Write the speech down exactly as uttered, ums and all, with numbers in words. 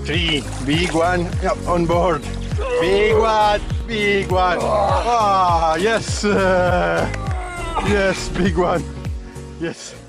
three, big one, yep, on board. Big one, big one. Ah, yes, uh, yes, big one. Yes.